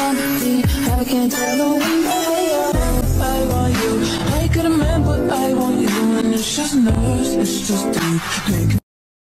company. I can't tell the way I want you. I could have meant, but I want you. And it's just nerves, it's just deep.